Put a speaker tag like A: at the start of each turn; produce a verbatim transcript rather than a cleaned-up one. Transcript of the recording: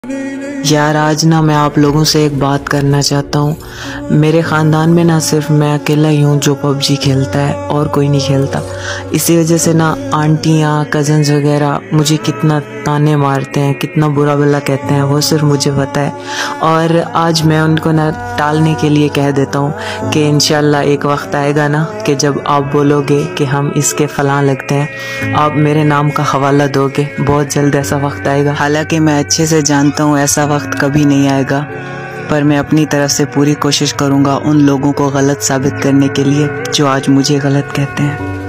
A: यार आज ना मैं आप लोगों से एक बात करना चाहता हूँ। मेरे ख़ानदान में ना सिर्फ मैं अकेला ही हूँ जो पबजी खेलता है और कोई नहीं खेलता। इसी वजह से ना आंटियाँ कज़न्स वगैरह मुझे कितना ताने मारते हैं, कितना बुरा भला कहते हैं, वो सिर्फ मुझे पता है। और आज मैं उनको ना टालने के लिए कह देता हूँ कि इंशाल्लाह एक वक्त आएगा ना कि जब आप बोलोगे कि हम इसके फ़लाँ लगते हैं, आप मेरे नाम का हवाला दोगे। बहुत जल्द ऐसा वक्त आएगा। हालांकि मैं अच्छे से जानता हूँ ऐसा वक्त कभी नहीं आएगा, पर मैं अपनी तरफ से पूरी कोशिश करूँगा उन लोगों को गलत साबित करने के लिए जो आज मुझे गलत कहते हैं।